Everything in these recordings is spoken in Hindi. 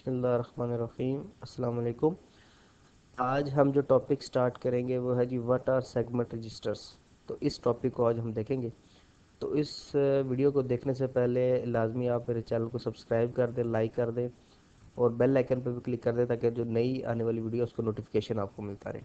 बिस्मिल्लाहिर्रहमानिर्रहीम। अस्सलाम वालेकुम। आज हम जो टॉपिक स्टार्ट करेंगे वो है जी व्हाट आर सेगमेंट रजिस्टर्स। तो इस टॉपिक को आज हम देखेंगे। तो इस वीडियो को देखने से पहले लाजमी आप मेरे चैनल को सब्सक्राइब कर दें, लाइक कर दें और बेल आइकन पर भी क्लिक कर दें ताकि जो नई आने वाली वीडियो उसको नोटिफिकेशन आपको मिलता रहे।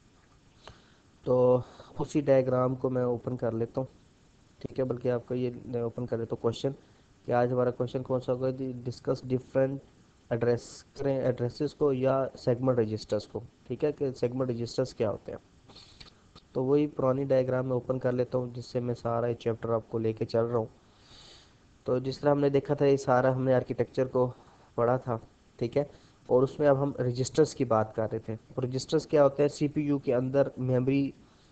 तो उसी डायग्राम को मैं ओपन कर लेता हूँ। ठीक है, बल्कि आपको ये ओपन कर लेता हूँ क्वेश्चन कि आज हमारा क्वेश्चन कौन सा होगा जी, डिस्कस डिफरेंट एड्रेस करें एड्रेसेस को या सेगमेंट रजिस्टर्स को। ठीक है, कि सेगमेंट रजिस्टर्स क्या होते हैं। तो वही पुरानी डायग्राम में ओपन कर लेता हूँ जिससे मैं सारा ये चैप्टर आपको लेके चल रहा हूँ। तो जिस तरह हमने देखा था ये सारा हमने आर्किटेक्चर को पढ़ा था। ठीक है, और उसमें अब हम रजिस्टर्स की बात कर रहे थे। और रजिस्टर्स क्या होते हैं, सीपीयू के अंदर मेमोरी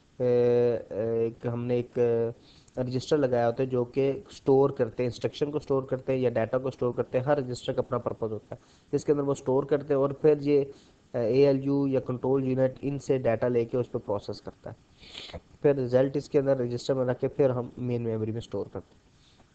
एक हमने एक रजिस्टर लगाया होता है जो कि स्टोर करते हैं, इंस्ट्रक्शन को स्टोर करते हैं या डाटा को स्टोर करते हैं। हर रजिस्टर का अपना पर्पज़ होता है जिसके अंदर वो स्टोर करते हैं और फिर ये एएलयू या कंट्रोल यूनिट इनसे डाटा लेके उस पर प्रोसेस करता है। फिर रिजल्ट इसके अंदर रजिस्टर में रख के फिर हम मेन मेमोरी में स्टोर करते हैं।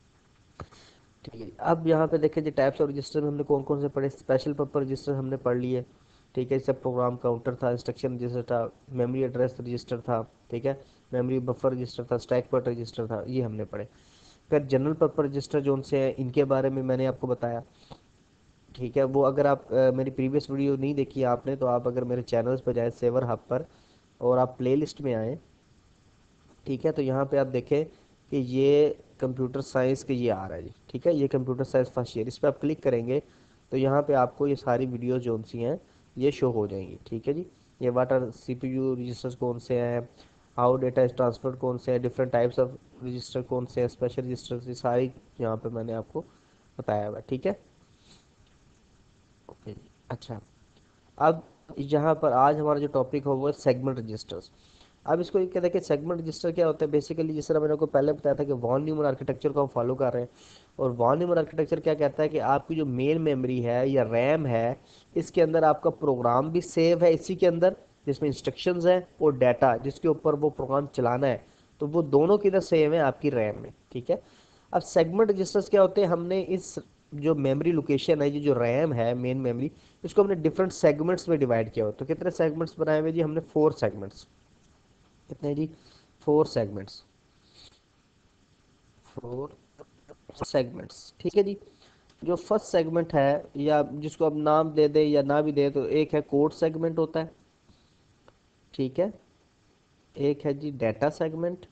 ठीक है, अब यहाँ पे देखें जी टाइप्स ऑफ रजिस्टर में हमने कौन कौन से पढ़े। स्पेशल पर्पज रजिस्टर हमने पढ़ लिए। ठीक है, जैसे प्रोग्राम काउंटर था, इंस्ट्रक्शन रजिस्टर था, मेमोरी एड्रेस रजिस्टर था। ठीक है, मेमोरी बफर रजिस्टर था, स्टैक पॉइंटर रजिस्टर था, ये हमने पढ़े। फिर जनरल पर्पज रजिस्टर जो उनसे हैं इनके बारे में मैंने आपको बताया। ठीक है, वो अगर आप मेरी प्रीवियस वीडियो नहीं देखी है आपने तो आप अगर मेरे चैनल्स पर जाए सेवर हब पर और आप प्लेलिस्ट में आए। ठीक है, तो यहाँ पे आप देखें कि ये कंप्यूटर साइंस के ये आ रहा है जी। ठीक है, ये कंप्यूटर साइंस फर्स्ट ईयर, इस पर आप क्लिक करेंगे तो यहाँ पे आपको ये सारी वीडियोस जो सी हैं ये शो हो जाएंगी। ठीक है जी, ये वाट आर सीपीयू रजिस्टर्स कौन से हैं, हाउ डेटा इज ट्रांसफर्ड कौन से हैं, डिफरेंट टाइप्स ऑफ रजिस्टर कौन से हैं, स्पेशल रजिस्टर्स, ये सारी यहाँ पे मैंने आपको बताया हुआ है। ठीक है, ओके जी। अच्छा, अब यहाँ पर आज हमारा जो टॉपिक है वो है सेगमेंट रजिस्टर्स। अब इसको ये कहते हैं कि सेगमेंट रजिस्टर क्या होता है। बेसिकली जिस तरह मैंने आपको पहले बताया था कि वॉन न्यूमन आर्किटेक्चर को हम फॉलो कर रहे हैं। और वॉन न्यूमन आर्किटेक्चर क्या कहता है कि आपकी जो मेन मेमोरी है या रैम है इसके अंदर आपका प्रोग्राम भी सेव है इसी के अंदर, जिसमें इंस्ट्रक्शंस हैं और डाटा जिसके ऊपर वो प्रोग्राम चलाना है, तो वो दोनों किधर सेव है आपकी रैम में। ठीक है, अब सेगमेंट रजिस्टर्स क्या होते हैं, हमने इस जो मेमोरी लोकेशन है, ये जो रैम है मेन मेमोरी, इसको हमने डिफरेंट सेगमेंट्स में डिवाइड किया हो। तो कितने सेगमेंट्स बनाए हुए जी, हमने 4 सेगमेंट्स। कितने जी, 4 सेगमेंट्स, 4 सेगमेंट्स। ठीक है जी, जो फर्स्ट सेगमेंट है या जिसको अब नाम दे दे या ना भी दे तो एक है कोड सेगमेंट होता है। ठीक है, एक है जी डाटा सेगमेंट,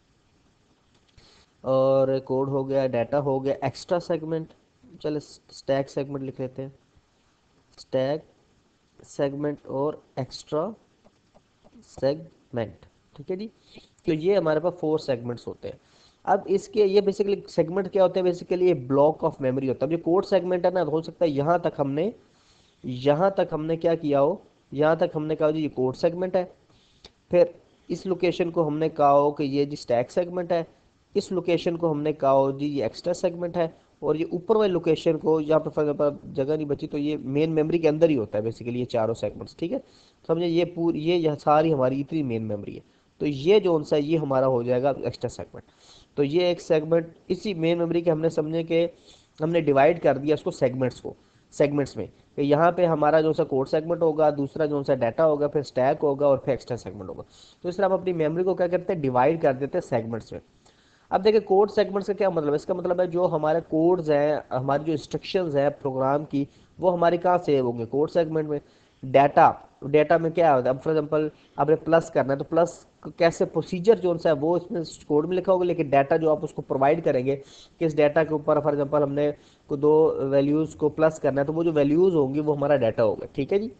और कोड हो गया, डाटा हो गया, एक्स्ट्रा सेगमेंट। चलो स्टैक सेगमेंट लिख लेते हैं, स्टैक सेगमेंट और एक्स्ट्रा सेगमेंट। ठीक है जी, तो ये हमारे पास 4 सेगमेंट्स होते हैं। अब इसके ये बेसिकली सेगमेंट क्या होते हैं, बेसिकली ये ब्लॉक ऑफ मेमोरी होता है। अब ये कोड सेगमेंट है ना, तो हो सकता है यहाँ तक हमने क्या किया हो, यहाँ तक हमने कहा जी ये कोड सेगमेंट है। फिर इस लोकेशन को हमने कहा हो कि ये जी स्टैक सेगमेंट है, इस लोकेशन को हमने कहा हो जी ये एक्स्ट्रा सेगमेंट है, और ये ऊपर वाली लोकेशन को यहाँ पर फॉर एग्जाम्पल जगह नहीं बची तो ये मेन मेमोरी के अंदर ही होता है बेसिकली ये चारों सेगमेंट्स। ठीक है, समझे, ये पूरी ये सारी हमारी इतनी मेन मेमोरी है। तो ये जो सा ये हमारा हो जाएगा एक्स्ट्रा सेगमेंट। तो ये एक सेगमेंट इसी मेन मेमोरी के हमने समझे कि हमने डिवाइड कर दिया उसको सेगमेंट्स में। कि यहाँ पे हमारा जो सा कोड सेगमेंट होगा, दूसरा जो सा डाटा होगा, फिर स्टैक होगा और फिर एक्स्ट्रा सेगमेंट होगा। तो इस तरह हम अपनी मेमोरी को क्या करते हैं, डिवाइड कर देते हैं सेगमेंट्स में। अब देखिए कोड सेगमेंट्स का क्या मतलब है, इसका मतलब है जो हमारे कोड्स हैं, हमारी जो इंस्ट्रक्शंस हैं प्रोग्राम की, वो हमारे कहाँ सेव होंगे, कोड सेगमेंट में। डाटा, डाटा में क्या होता है, अब फॉर एग्जाम्पल आपने प्लस करना है तो प्लस कैसे प्रोसीजर जो है वो इसमें कोड में लिखा होगा, लेकिन डाटा जो आप उसको प्रोवाइड करेंगे किस डाटा के ऊपर, फॉर एग्जाम्पल हमने को दो वैल्यूज को प्लस करना है तो वो जो वैल्यूज होंगी वो हमारा डाटा होगा। ठीक है जी,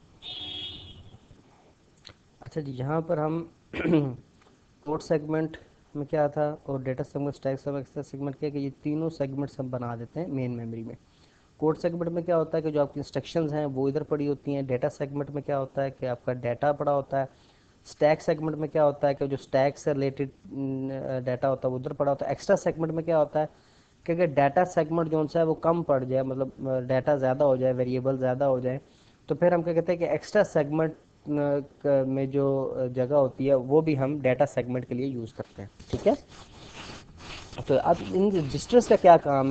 अच्छा जी, यहाँ पर हम कोड सेगमेंट में क्या था और data segment, stack segment, extra segment, क्या कि ये तीनों सेगमेंट्स हम बना देते हैं मेन मेमोरी में। कोड सेगमेंट में क्या होता है कि जो आपकी इंस्ट्रक्शंस हैं वो इधर पड़ी होती हैं। डेटा सेगमेंट में क्या होता है कि आपका डाटा पड़ा होता है। स्टैक सेगमेंट में क्या होता है कि जो स्टैक से रिलेटेड डाटा होता है वो उधर पड़ा होता है। एक्स्ट्रा सेगमेंट में क्या होता है कि अगर डाटा सेगमेंट जो है वो कम पड़ जाए, मतलब डाटा ज़्यादा हो जाए, वेरिएबल ज़्यादा हो जाए, तो फिर हम क्या कहते हैं कि एक्स्ट्रा सेगमेंट में जो जगह होती है वो भी हम डाटा सेगमेंट के लिए यूज़ करते हैं। ठीक है, तो अब इन रजिस्टर्स का क्या काम है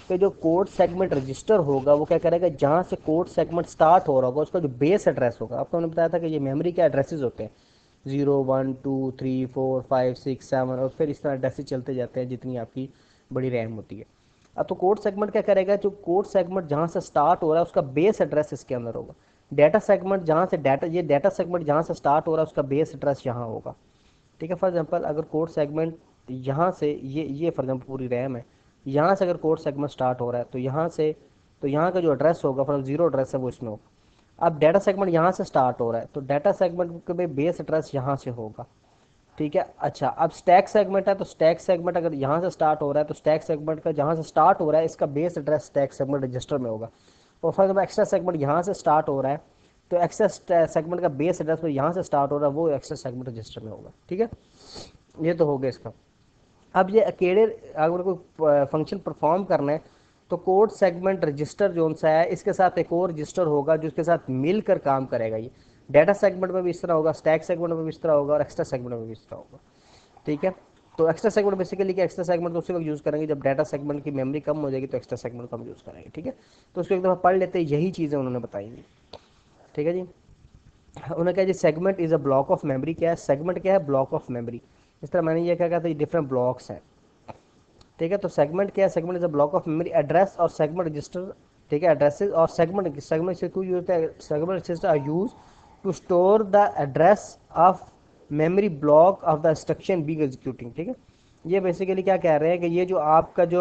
पे जो कोड सेगमेंट रजिस्टर होगा वो क्या करेगा, जहाँ से कोड सेगमेंट स्टार्ट हो रहा होगा उसका जो बेस एड्रेस होगा, आपको हमने बताया था कि ये मेमोरी के एड्रेसेस होते हैं 0 1 2 3 4 5 6 7 और फिर इस तरह एड्रेसेस चलते जाते हैं जितनी आपकी बड़ी रैम होती है। अब तो कोड सेगमेंट क्या करेगा, जो कोड सेगमेंट जहाँ से स्टार्ट हो रहा है उसका बेस एड्रेस इसके अंदर होगा। डाटा सेगमेंट जहाँ से डाटा सेगमेंट जहाँ से स्टार्ट हो रहा है उसका बेस एड्रेस यहाँ होगा। ठीक है, फॉर एग्जांपल अगर कोड सेगमेंट यहाँ से ये फॉर एग्जांपल पूरी रैम है, यहाँ से अगर कोड सेगमेंट स्टार्ट हो रहा है तो यहाँ का जो एड्रेस होगा फॉर जीरो एड्रेस है वो इसमें होगा। अब डाटा सेगमेंट यहाँ से स्टार्ट हो रहा है तो डाटा सेगमेंट के बेस एड्रेस यहाँ से होगा। ठीक है, अच्छा अब स्टैक सेगमेंट है तो स्टैक सेगमेंट अगर यहाँ से स्टार्ट हो रहा है तो स्टैक सेगमेंट का जहाँ से स्टार्ट हो रहा है इसका base address stack segment register में होगा। और फॉर एग्जाम्पल एक्स्ट्रा सेगमेंट यहाँ से स्टार्ट हो रहा है तो एक्स्ट्रा सेगमेंट का बेस एड्रेस में यहाँ से स्टार्ट हो रहा है वो एक्स्ट्रा सेगमेंट रजिस्टर में होगा। ठीक है, ये तो हो गया इसका। अब ये अकेले अगर कोई फंक्शन परफॉर्म करना है तो कोड सेगमेंट रजिस्टर जो सा है इसके साथ एक और रजिस्टर होगा जो इसके साथ मिलकर काम करेगा। ये डाटा सेगमेंट में भी इस तरह होगा, स्टैक सेगमेंट में भी इस तरह होगा और एक्स्ट्रा सेगमेंट में भी इस तरह होगा। ठीक है, तो एक्स्ट्रा सेगमेंट बेसिकली क्या, एक्स्ट्रा सेगमेंट तो उसी वक्त यूज़ करेंगे जब डाटा सेगमेंट की मेमोरी कम हो जाएगी तो एक्स्ट्रा सेगमेंट को हम यूज़ करेंगे। ठीक है, तो उसको एक दफ़ा पढ़ लेते हैं, यही चीज़ें उन्होंने बताई थी। ठीक है जी, उन्होंने कहा जी segment is a block of memory. क्या है सेगमेंट, क्या है ब्लॉक ऑफ मेमोरी। इस तरह मैंने ये क्या कहा था, ये डिफरेंट ब्लॉक्स हैं। ठीक है, तो सेगमेंट क्या है, segment is a block of memory address और सेगमेंट रजिस्टर। ठीक है, एड्रेसेस और सेगमेंट से क्यों यूज होता है, segment register are use to store the address of memory block of the instruction being executing. ठीक है, ये बेसिकली क्या कह रहे हैं कि ये जो आपका जो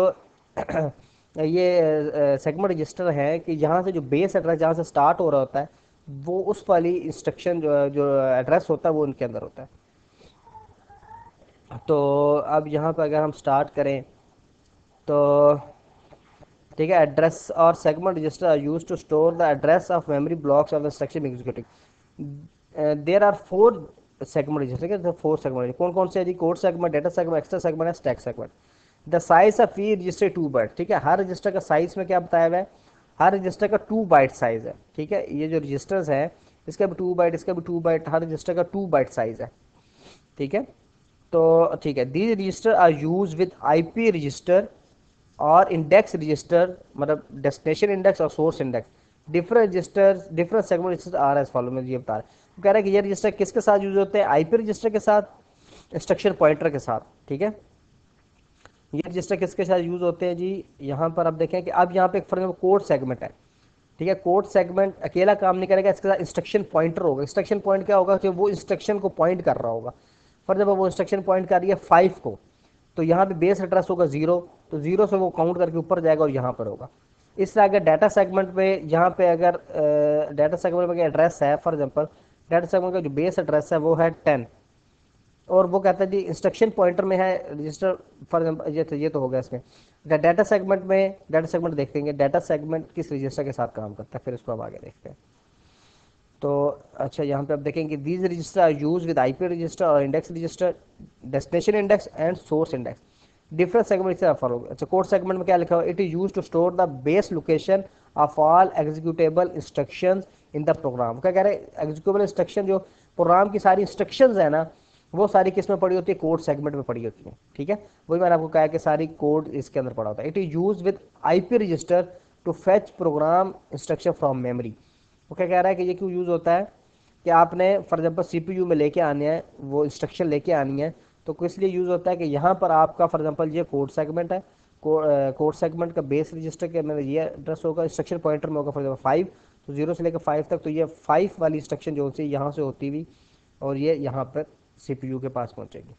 ये सेगमेंट रजिस्टर है कि यहाँ से जो बेस एड्रेस जहाँ से स्टार्ट हो रहा होता है वो उस वाली इंस्ट्रक्शन जो जो एड्रेस होता है वो उनके अंदर होता है। तो अब यहाँ पर अगर हम स्टार्ट करें तो ठीक है, एड्रेस और segment register are use to store the address of memory blocks of the instruction executing. There are 4 segment register. ठीक है, 4 सेगमेंट कौन कौन से है जी, code segment, data segment, extra segment है, stack segment. The size of E register 2 byte. ठीक है, हर रजिस्टर का साइज में क्या बताया हुआ है, हर रजिस्टर का 2 बाइट साइज है। ठीक है, ये जो रजिस्टर्स है इसका भी 2 बाइट, इसका भी 2 बाइट, हर रजिस्टर का 2 बाइट साइज है। ठीक है, तो ठीक है, these register are use with IP register और इंडेक्स रजिस्टर, मतलब डेस्टिनेशन इंडेक्स और source index. Different register different segment register are as follow में ये बता रहे हैं। कह रहा है कि ये रजिस्टर किसके साथ यूज होते हैं, आईपी रजिस्टर के साथ, इंस्ट्रक्शन पॉइंटर के साथ। ठीक है, ये रजिस्टर किसके साथ यूज होते हैं जी, यहाँ पर आप देखें कि अब यहाँ पे फॉर एग्जाम्पल कोड सेगमेंट है। ठीक है, कोड सेगमेंट अकेला काम नहीं करेगा, इसके साथ इंस्ट्रक्शन पॉइंटर होगा। इंस्ट्रक्शन पॉइंट क्या होगा, जो वो इंस्ट्रक्शन को पॉइंट कर रहा होगा। फॉर एग्जाम्पल वो इंस्ट्रक्शन पॉइंट कर रही है 5 को, तो यहाँ पे बेस एड्रेस होगा 0, तो 0 से वो काउंट करके ऊपर जाएगा और यहाँ पर होगा। इस तरह अगर डाटा सेगमेंट में यहाँ पे अगर डाटा सेगमेंट में एड्रेस है, फॉर एग्जांपल डाटा सेगमेंट का जो बेस एड्रेस है वो है 10 और वो कहता है जी इंस्ट्रक्शन पॉइंटर में है रजिस्टर, फॉर एग्जांपल ये तो हो गया इसमें। डाटा सेगमेंट में, डाटा सेगमेंट देखेंगे डाटा सेगमेंट किस रजिस्टर के साथ काम करता है, फिर इसको हम आगे देखते हैं। तो अच्छा यहाँ पे आप देखेंगे these register are use with IP register और index register, destination index and source index. Different segment से फॉलो। अच्छा, कोड सेगमेंट में क्या लिखा हुआ, it is use to store the base location of all executable instructions in the program. क्या कह रहे हैं, एग्जीक्यूटेबल इंस्ट्रक्शन जो प्रोग्राम की सारी इंस्ट्रक्शंस है ना वो सारी किस में पड़ी होती है, कोड सेगमेंट में पड़ी होती है। ठीक है, वही मैंने आपको कहा कि सारी कोड इसके अंदर पड़ा होता है। It is use with IP register to fetch program instruction from memory. वो क्या कह रहा है कि ये क्यों यूज़ होता है कि आपने फॉर एग्जाम्पल सीपीयू में लेके आने हैं, वो इंस्ट्रक्शन लेके आनी है, तो किस लिए यूज़ होता है कि यहाँ पर आपका फॉर एग्जांपल ये कोड सेगमेंट है, कोड सेगमेंट का बेस रजिस्टर के अंदर ये एड्रेस होगा, इंस्ट्रक्शन पॉइंटर में होगा फॉर एग्जाम्पल 5, तो 0 से लेकर 5 तक, तो ये 5 वाली इंस्ट्रक्शन जो होती है यहाँ से होती हुई और ये यहाँ पर सीपीयू के पास पहुँचेगी।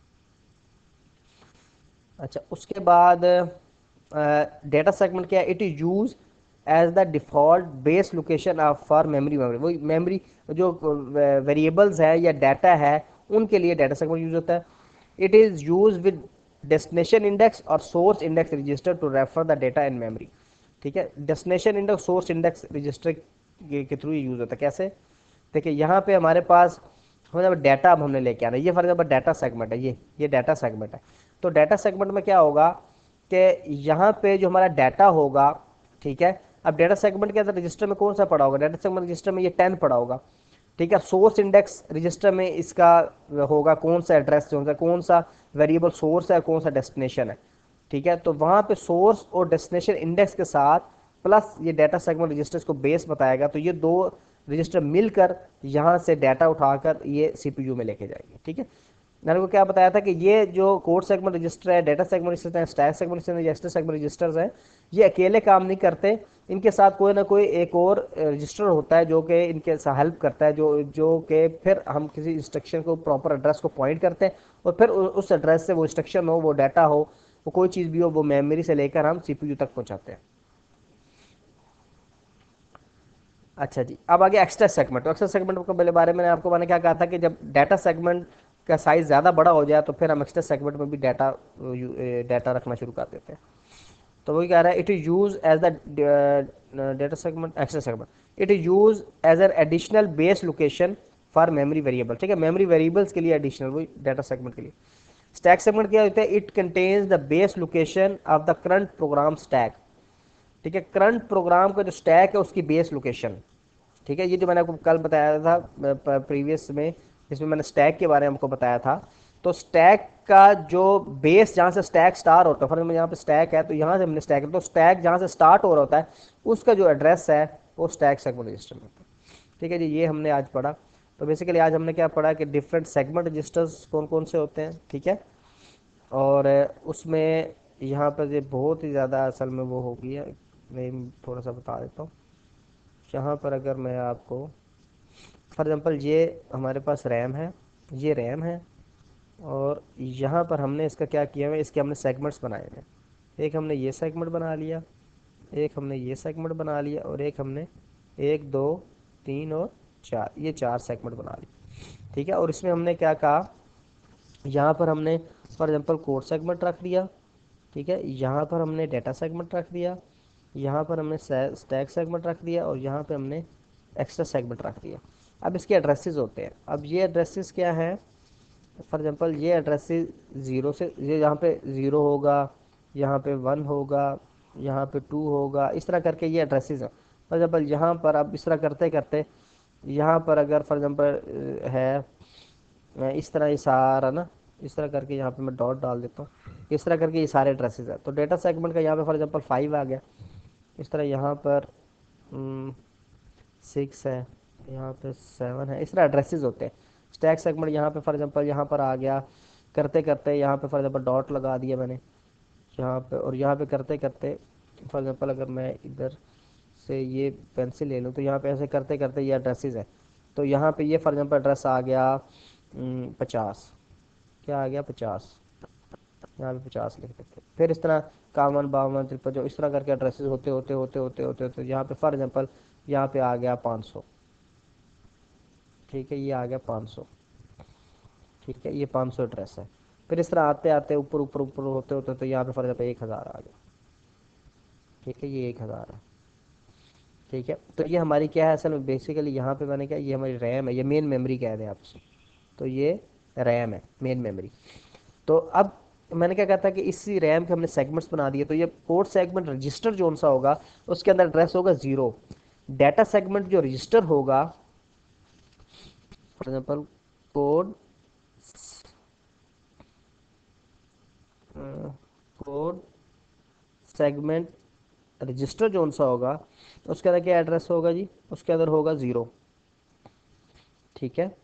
अच्छा, उसके बाद डेटा सेगमेंट क्या है, it is use as the default base location of for memory. वही मेमोरी जो वेरिएबल्स है या डाटा है उनके लिए डाटा सेगमेंट यूज होता है। It is use with destination index और source index register to refer the data in memory. ठीक है, destination index source index register के थ्रू यूज होता है। कैसे, देखिए यहाँ पे हमारे पास डाटा अब हमने लेके आना है, ये फॉर एग्जाम्पल डाटा सेगमेंट है, ये डाटा सेगमेंट है। तो डाटा सेगमेंट में क्या होगा कि यहाँ पे जो हमारा डाटा होगा, ठीक है, अब डाटा सेगमेंट के अंदर रजिस्टर में कौन सा पड़ा होगा, डाटा सेगमेंट रजिस्टर में ये 10 पड़ा होगा। ठीक है, सोर्स इंडेक्स रजिस्टर में इसका होगा कौन सा एड्रेस, कौन सा वेरिएबल सोर्स है, कौन सा डेस्टिनेशन है। ठीक है। तो वहाँ पे सोर्स और डेस्टिनेशन इंडेक्स के साथ प्लस ये डाटा सेगमेंट रजिस्टर्स को बेस बताएगा, तो ये दो रजिस्टर मिलकर यहाँ से डाटा उठाकर ये सीपीयू में लेके जाएंगे। ठीक है, मैंने को क्या बताया था कि ये जो कोड सेगमेंट रजिस्टर है, डाटा सेगमेंट रजिस्टर है, स्टैक सेगमेंट रजिस्टर है, रजिस्टर सेगमेंट रजिस्टर्स हैं, ये अकेले काम नहीं करते, इनके साथ कोई ना कोई एक और रजिस्टर होता है जो कि इनके साथ हेल्प करता है, जो जो कि फिर हम किसी इंस्ट्रक्शन को प्रॉपर एड्रेस को पॉइंट करते हैं और फिर उस एड्रेस से वो इंस्ट्रक्शन हो, वो डाटा हो, वो कोई चीज़ भी हो, वो मेमोरी से लेकर हम सीपीयू तक पहुंचाते हैं। अच्छा जी, अब आगे एक्स्ट्रा सेगमेंट। तो एक्स्ट्रा सेगमेंट के बारे में आपको मैंने क्या कहा था कि जब डाटा सेगमेंट का साइज ज़्यादा बड़ा हो जाए तो फिर हम एक्स्ट्रा सेगमेंट में भी डाटा डाटा रखना शुरू कर देते हैं। तो वही कह रहा है, it is use as the data segment extra segment, it is use as an additional base location for memory variable. ठीक है, मेमोरी वेरिएबल्स के लिए एडिशनल, वही डाटा सेगमेंट के लिए। स्टैक सेगमेंट क्या होता है, it contains the base location of the current program stack. ठीक है, करंट प्रोग्राम का जो स्टैक है उसकी बेस लोकेशन। ठीक है, ये जो मैंने आपको कल बताया था प्रीवियस में, इसमें मैंने स्टैक के बारे में आपको बताया था। तो स्टैक का जो बेस जहाँ से स्टैक स्टार्ट होता है, फॉर एग्जाम्पल यहाँ पे स्टैक है तो यहाँ से हमने स्टैक, तो स्टैक जहाँ से स्टार्ट हो रहा होता है उसका जो एड्रेस है वो स्टैक सेगमेंट रजिस्टर में होता है। ठीक है जी, ये हमने आज पढ़ा। तो बेसिकली आज हमने क्या पढ़ा कि डिफरेंट सेगमेंट रजिस्टर्स कौन कौन से होते हैं। ठीक है, और उसमें यहाँ पर ये बहुत ही ज़्यादा असल में वो हो गया, मैं थोड़ा सा बता देता हूँ। यहाँ पर अगर मैं आपको फॉर एग्ज़ाम्पल, ये हमारे पास रैम है, ये रैम है, और यहाँ पर हमने इसका क्या किया है, इसके हमने सेगमेंट्स बनाए हैं। एक हमने ये सेगमेंट बना लिया, एक हमने ये सेगमेंट बना लिया, और एक हमने 1 2 3 और 4, ये 4 सेगमेंट बना लिए। ठीक है, और इसमें हमने क्या कहा, यहाँ पर हमने फॉर एग्जांपल कोड सेगमेंट रख दिया। ठीक है, यहाँ पर हमने डाटा सेगमेंट रख दिया, यहाँ पर हमने स्टैक सेगमेंट रख दिया, और यहाँ पे हमने एक्स्ट्रा सेगमेंट रख दिया। अब इसके एड्रेसेस होते हैं। अब ये एड्रेसेस क्या है, फॉर एग्जांपल ये एड्रेसेस ज़ीरो से, ये यहाँ पे ज़ीरो होगा, यहाँ पे 1 होगा, यहाँ पे 2 होगा, इस तरह करके ये एड्रेसेस हैं। फॉर एग्जांपल यहाँ पर अब इस तरह करते करते यहाँ पर अगर फॉर एग्जांपल है इस तरह, ये सारा ना इस तरह करके यहाँ पे मैं डॉट डाल देता हूँ, इस तरह करके ये सारे एड्रेसेस है। तो डेटा सेगमेंट का यहाँ पे फॉर एग्जांपल 5 आ गया, इस तरह यहाँ पर 6 है, यहाँ पे 7 है, इस तरह एड्रेसेस होते हैं। स्टैक सेगमेंट यहाँ पे फॉर एग्जांपल यहाँ पर आ गया, करते करते यहाँ पे फॉर एग्जांपल डॉट लगा दिया मैंने यहाँ पे, और यहाँ पे करते करते फॉर एग्जांपल अगर मैं इधर से ये पेंसिल ले लूँ तो यहाँ पे ऐसे करते करते ये एड्रेसेस है। तो यहाँ पे ये फॉर एग्जांपल एड्रेस आ गया 50, क्या आ गया 50, यहाँ पे 50 लिख देते। फिर इस तरह 51 52 53 जो इस तरह करके एड्रेसेस होते होते होते होते होते होते यहाँ पे फॉर एग्जांपल यहाँ पे आ गया 500। ठीक है, ये आ गया 500। ठीक है, ये 500 एड्रेस है। फिर इस तरह आते आते ऊपर ऊपर ऊपर होते होते तो यहाँ पे फॉर एग्जाम्पल 1000 आ गया। ठीक है, ये 1000 है। ठीक है, तो ये हमारी क्या है असल में, बेसिकली यहाँ पे मैंने क्या, ये हमारी रैम है, ये मेन मेमोरी कह दें आपसे, तो ये रैम है, मेन मेमोरी। तो अब मैंने क्या कहा था कि इसी रैम के हमने सेगमेंट्स बना दिए, तो ये कोड सेगमेंट रजिस्टर जो सा होगा उसके अंदर एड्रेस होगा 0। डाटा सेगमेंट जो रजिस्टर होगा, for example code code segment register जो सा होगा उसके अंदर क्या एड्रेस होगा जी, उसके अंदर होगा 0। ठीक है,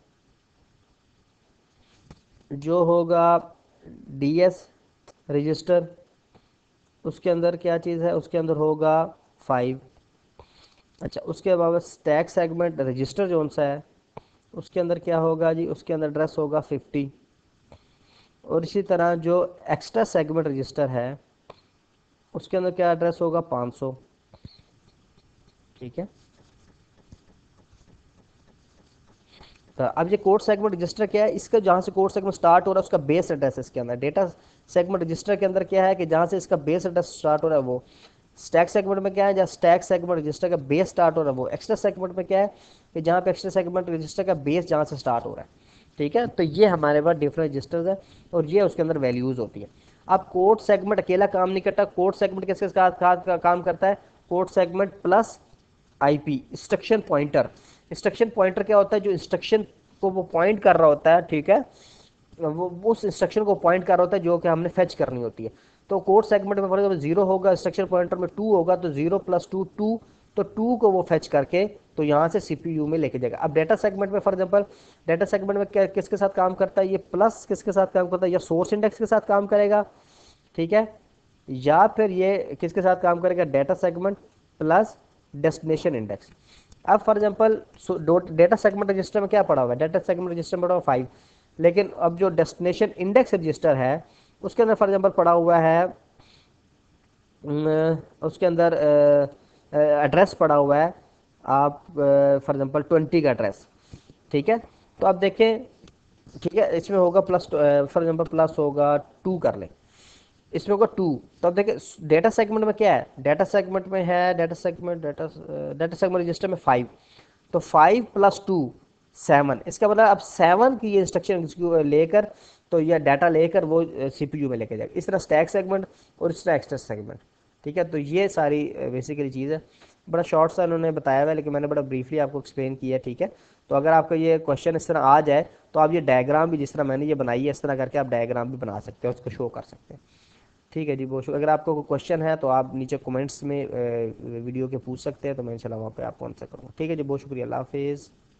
जो होगा डीएस रजिस्टर उसके अंदर क्या चीज़ है, उसके अंदर होगा 5। अच्छा, उसके बाद स्टैक सेगमेंट रजिस्टर जो सा है उसके अंदर क्या होगा जी, उसके अंदर एड्रेस होगा 50। और इसी तरह जो एक्स्ट्रा सेगमेंट रजिस्टर है उसके अंदर क्या एड्रेस होगा 500। ठीक है, तो अब ये कोड सेगमेंट रजिस्टर क्या है, इसका जहाँ से कोड सेगमेंट स्टार्ट हो रहा है उसका बेस एड्रेस इसके अंदर। डेटा सेगमेंट रजिस्टर के अंदर क्या है कि जहाँ से इसका बेस एड्रेस स्टार्ट हो रहा है वो। स्टैक सेगमेंट में क्या है, जहाँ स्टैक सेगमेंट रजिस्टर का बेस स्टार्ट हो रहा है वो। एक्स्ट्रा सेगमेंट में क्या है कि जहाँ पे एक्स्ट्रा सेगमेंट रजिस्टर का बेस जहाँ से स्टार्ट हो रहा है। ठीक है, तो ये हमारे पास डिफरेंट रजिस्टर्स है और ये उसके अंदर वैल्यूज होती है। अब कोड सेगमेंट अकेला काम नहीं करता, कोड सेगमेंट किसके साथ काम करता है, code segment plus IP instruction pointer. Instruction pointer क्या होता है, जो इंस्ट्रक्शन को वो पॉइंट कर रहा होता है। ठीक है, वो उस इंस्ट्रक्शन को पॉइंट कर रहा होता है जो कि हमने फेच करनी होती है। तो कोड सेगमेंट में फॉर एग्जाम्पल 0 होगा, इंस्ट्रक्शन पॉइंटर में 2 होगा, तो 0 + 2 2, तो 2 को वो फेच करके तो यहाँ से सीपीयू में लेके जाएगा। अब डेटा सेगमेंट में फॉर एग्जाम्पल डेटा सेगमेंट में क्या किसके साथ काम करता है, ये प्लस किसके साथ काम करता है, या सोर्स इंडेक्स के साथ काम करेगा, ठीक है, या फिर ये किसके साथ काम करेगा, data segment plus destination index. अब for example data segment register में क्या पड़ा हुआ है, डेटा सेगमेंट रजिस्टर में पड़ा हुआ 5, लेकिन अब जो डेस्टिनेशन इंडेक्स रजिस्टर है उसके अंदर फॉर एग्जांपल पड़ा हुआ है उसके अंदर एड्रेस पड़ा हुआ है आप फॉर एग्जांपल 20 का एड्रेस, ठीक है। तो आप देखें, ठीक है, इसमें होगा प्लस फॉर एग्जांपल प्लस होगा 2 कर लें, इसमें होगा 2। तो अब देखिए डेटा सेगमेंट में क्या है, डेटा सेगमेंट में है डेटा सेगमेंट रजिस्टर में 5, तो 5 + 2 7, इसका मतलब अब 7 की ये इंस्ट्रक्शन लेकर तो यह डाटा लेकर वो सीपीयू में लेके जाएगा। इस तरह स्टैक सेगमेंट और इस तरह एक्स्ट्रा सेगमेंट, ठीक है। तो ये सारी बेसिकली चीज़ है, बड़ा शॉर्ट सा उन्होंने बताया हुआ है, लेकिन मैंने बड़ा ब्रीफली आपको एक्सप्लेन किया, ठीक है। तो अगर आपका ये क्वेश्चन इस तरह आ जाए तो आप ये डायग्राम भी जिस तरह मैंने ये बनाई है इस तरह करके आप डायग्राम भी बना सकते हैं, उसको शो कर सकते हैं, ठीक है जी। बहुत शुक्रिया। अगर आपको कोई क्वेश्चन है तो आप नीचे कमेंट्स में वीडियो के पूछ सकते हैं, तो मैं इंशाल्लाह वहाँ पे आपको आंसर करूँगा, ठीक है जी। बहुत शुक्रिया, अल्लाह हाफिज़।